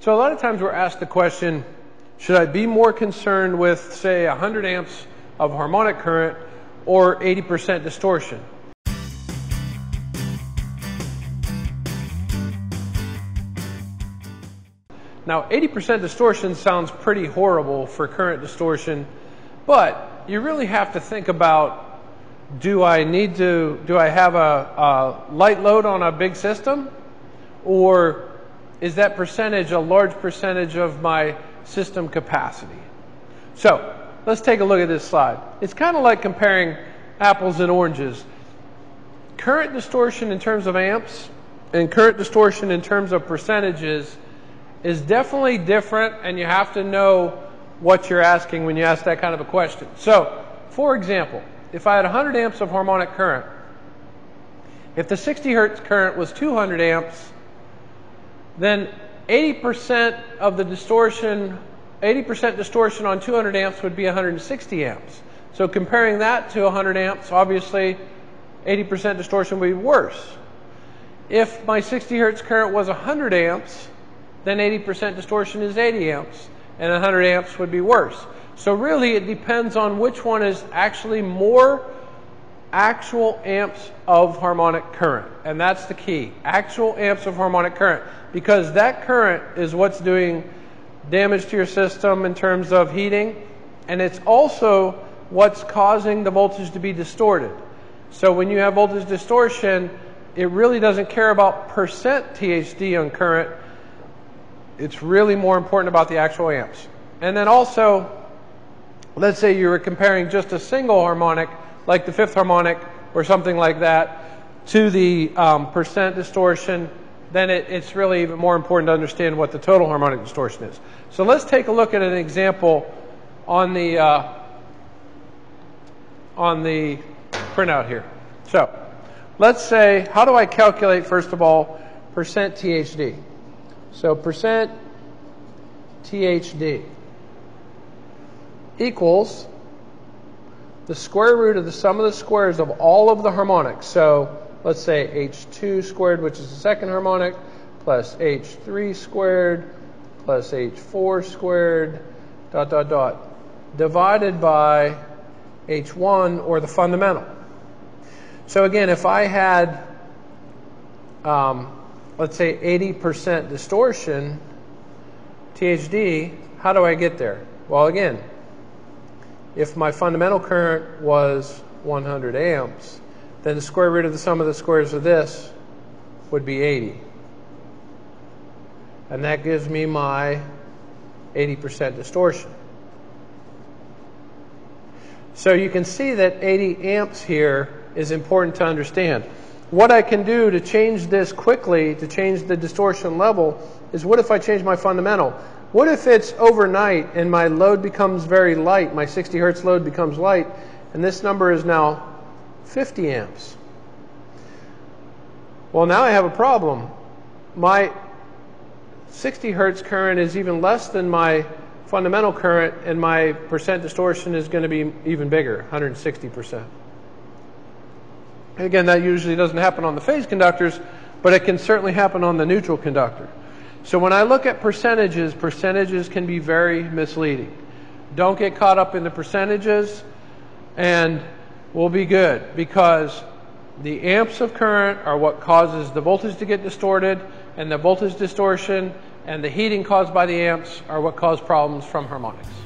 So a lot of times we're asked the question, should I be more concerned with, say, 100 amps of harmonic current or 80% distortion? Now, 80% distortion sounds pretty horrible for current distortion, but you really have to think about, do I have a light load on a big system? Or is that percentage a large percentage of my system capacity? So, let's take a look at this slide. It's kind of like comparing apples and oranges. Current distortion in terms of amps and current distortion in terms of percentages is definitely different, and you have to know what you're asking when you ask that kind of a question. So, for example, if I had 100 amps of harmonic current, if the 60 hertz current was 200 amps, then 80% of the distortion, 80% distortion on 200 amps would be 160 amps. So comparing that to 100 amps, obviously 80% distortion would be worse. If my 60 hertz current was 100 amps, then 80% distortion is 80 amps, and 100 amps would be worse. So really it depends on which one is actually more actual amps of harmonic current. And that's the key, actual amps of harmonic current, because that current is what's doing damage to your system in terms of heating, and it's also what's causing the voltage to be distorted. So when you have voltage distortion, it really doesn't care about percent THD on current. It's really more important about the actual amps. And then also, let's say you were comparing just a single harmonic, like the fifth harmonic or something like that, to the percent distortion, then it's really even more important to understand what the total harmonic distortion is. So let's take a look at an example on the printout here. So let's say, how do I calculate, first of all, percent THD? So percent THD equals the square root of the sum of the squares of all of the harmonics. So let's say H2 squared, which is the second harmonic, plus H3 squared, plus H4 squared, divided by H1, or the fundamental. So again, if I had, let's say 80% distortion, THD, how do I get there? Well, again, if my fundamental current was 100 amps, then the square root of the sum of the squares of this would be 80. And that gives me my 80% distortion. So you can see that 80 amps here is important to understand. What I can do to change this quickly, to change the distortion level, is what if I change my fundamental? What if it's overnight and my load becomes very light, my 60 hertz load becomes light, and this number is now 50 amps? Well, now I have a problem. My 60 hertz current is even less than my fundamental current, and my percent distortion is going to be even bigger, 160%. Again, that usually doesn't happen on the phase conductors, but it can certainly happen on the neutral conductor. So when I look at percentages, percentages can be very misleading. Don't get caught up in the percentages, and we'll be good, because the amps of current are what causes the voltage to get distorted, and the voltage distortion and the heating caused by the amps are what cause problems from harmonics.